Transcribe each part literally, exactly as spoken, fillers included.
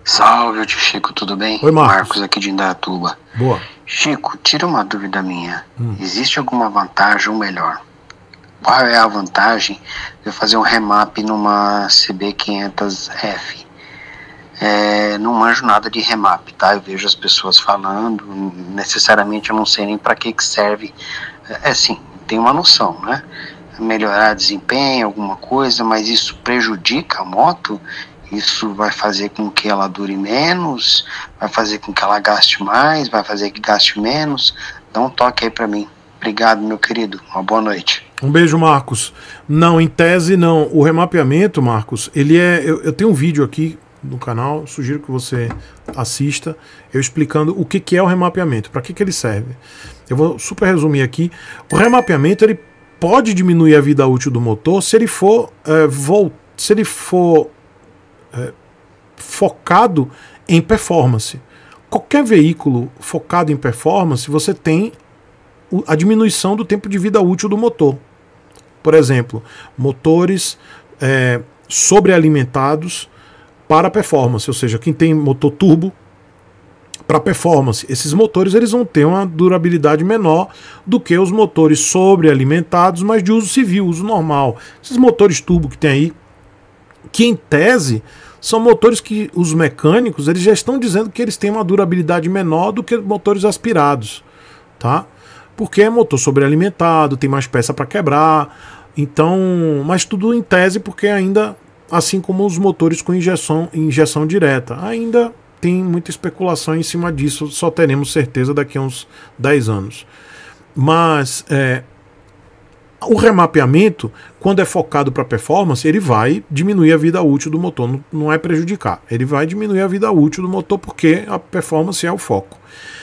Salve, tio Chico, tudo bem? Oi, Marcos. Marcos aqui de Indaiatuba. Boa. Chico, tira uma dúvida minha. Hum. Existe alguma vantagem ou melhor? Qual é a vantagem de eu fazer um remap numa C B quinhentos F? É, não manjo nada de remap, tá? Eu vejo as pessoas falando, necessariamente eu não sei nem para que que serve. É assim, tem uma noção, né? Melhorar desempenho, alguma coisa, mas isso prejudica a moto? Isso vai fazer com que ela dure menos? Vai fazer com que ela gaste mais? Vai fazer que gaste menos? Dá um toque aí pra mim. Obrigado, meu querido. Uma boa noite. Um beijo, Marcos. Não, em tese não. O remapeamento, Marcos, ele é... Eu, eu tenho um vídeo aqui no canal, sugiro que você assista, eu explicando o que, que é o remapeamento, para que, que ele serve. Eu vou super resumir aqui. O remapeamento, ele pode diminuir a vida útil do motor se ele for, é, vol se ele for é, focado em performance. Qualquer veículo focado em performance, você tem a diminuição do tempo de vida útil do motor. Por exemplo, motores é, sobrealimentados para performance, ou seja, quem tem motor turbo para performance, esses motores eles vão ter uma durabilidade menor do que os motores sobrealimentados, mas de uso civil, uso normal. Esses motores turbo que tem aí, que em tese são motores que os mecânicos eles já estão dizendo que eles têm uma durabilidade menor do que motores aspirados, tá? Porque é motor sobrealimentado, tem mais peça para quebrar, então, mas tudo em tese porque ainda, assim como os motores com injeção, injeção direta, ainda tem muita especulação em cima disso, só teremos certeza daqui a uns dez anos. Mas é, o remapeamento, quando é focado para performance, ele vai diminuir a vida útil do motor, não, não é prejudicar, ele vai diminuir a vida útil do motor porque a performance é o foco.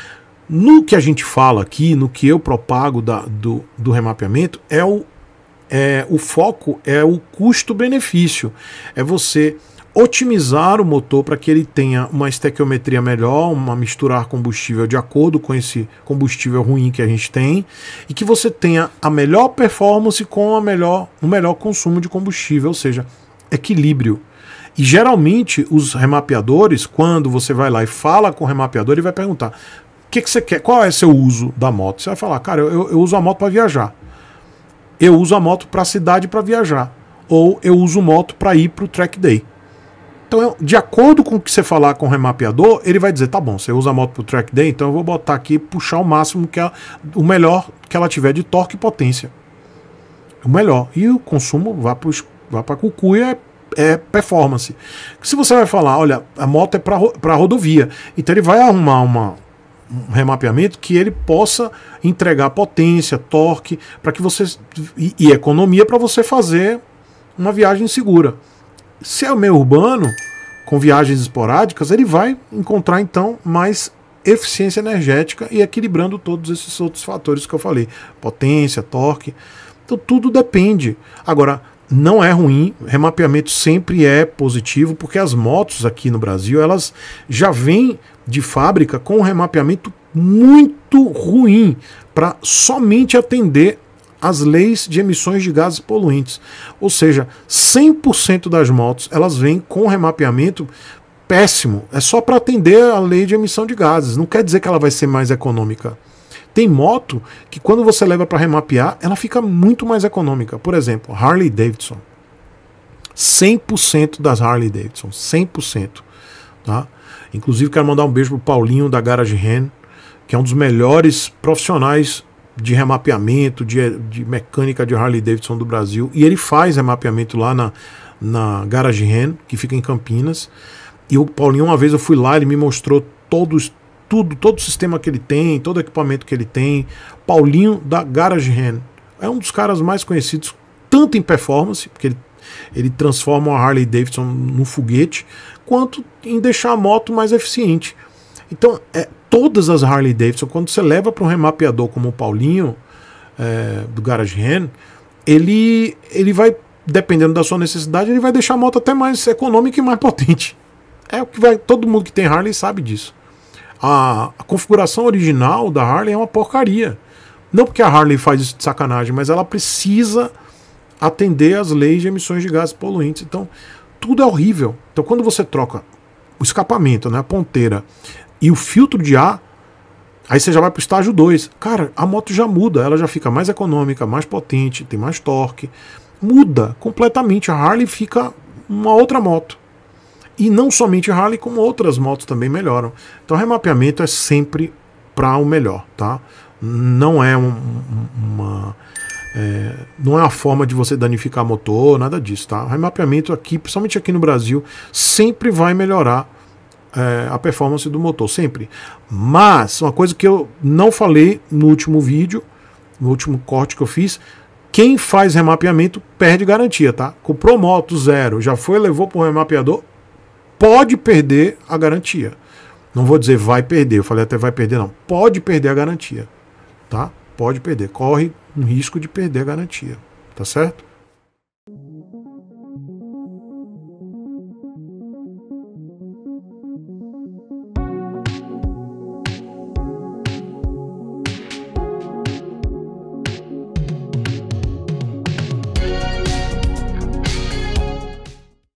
No que a gente fala aqui, no que eu propago da, do, do remapeamento, é o, é, o foco é o custo-benefício. É você otimizar o motor para que ele tenha uma estequiometria melhor, uma misturar combustível de acordo com esse combustível ruim que a gente tem, e que você tenha a melhor performance com a melhor, o melhor consumo de combustível, ou seja, equilíbrio. E geralmente os remapeadores, quando você vai lá e fala com o remapeador, ele vai perguntar: o que, que você quer? Qual é seu uso da moto? Você vai falar: cara, eu, eu uso a moto para viajar. Eu uso a moto para a cidade para viajar. Ou eu uso moto para ir para o track day. Então, de acordo com o que você falar com o remapeador, ele vai dizer: tá bom, você usa a moto para o track day, então eu vou botar aqui, puxar o máximo, que ela, o melhor que ela tiver de torque e potência. O melhor. E o consumo vai para cucu e é, é performance. Se você vai falar: olha, a moto é para rodovia, então ele vai arrumar uma um remapeamento que ele possa entregar potência, torque, para que você e, e economia para você fazer uma viagem segura. Se é o meio urbano, com viagens esporádicas, ele vai encontrar então mais eficiência energética e equilibrando todos esses outros fatores que eu falei, potência, torque. Então tudo depende. Agora, não é ruim, remapeamento sempre é positivo, porque as motos aqui no Brasil, elas já vêm de fábrica com um remapeamento muito ruim para somente atender as leis de emissões de gases poluentes. Ou seja, cem por cento das motos elas vêm com remapeamento péssimo, é só para atender a lei de emissão de gases, não quer dizer que ela vai ser mais econômica. Tem moto que quando você leva para remapear, ela fica muito mais econômica. Por exemplo, Harley Davidson. cem por cento das Harley Davidson, cem por cento. Tá? Inclusive quero mandar um beijo pro Paulinho da Garage Hand, que é um dos melhores profissionais de remapeamento, de, de mecânica de Harley Davidson do Brasil. E ele faz remapeamento lá na, na Garage Hand, que fica em Campinas. E o Paulinho, uma vez eu fui lá, ele me mostrou todos Tudo, todo o sistema que ele tem, todo o equipamento que ele tem. Paulinho da Garage Hand é um dos caras mais conhecidos, tanto em performance, porque ele, ele transforma a Harley Davidson num foguete, quanto em deixar a moto mais eficiente. Então, é, todas as Harley Davidson, quando você leva para um remapeador como o Paulinho, é, do Garage Hand, ele, ele vai, dependendo da sua necessidade, ele vai deixar a moto até mais econômica e mais potente. É o que vai, todo mundo que tem Harley sabe disso. A, a configuração original da Harley é uma porcaria. Não porque a Harley faz isso de sacanagem, mas ela precisa atender às leis de emissões de gases poluentes. Então, tudo é horrível. Então, quando você troca o escapamento, né, a ponteira e o filtro de ar, aí você já vai para o estágio dois. Cara, a moto já muda, ela já fica mais econômica, mais potente, tem mais torque. Muda completamente. A Harley fica uma outra moto. E não somente a Harley, como outras motos também melhoram. Então, remapeamento é sempre para o melhor, tá? Não é um, uma... É, não é uma forma de você danificar motor, nada disso, tá? O remapeamento aqui, principalmente aqui no Brasil, sempre vai melhorar é, a performance do motor, sempre. Mas, uma coisa que eu não falei no último vídeo, no último corte que eu fiz, quem faz remapeamento perde garantia, tá? Comprou moto zero, já foi, levou para o remapeador, pode perder a garantia. Não vou dizer vai perder, eu falei até vai perder, não. Pode perder a garantia, tá? Pode perder, corre um risco de perder a garantia, tá certo?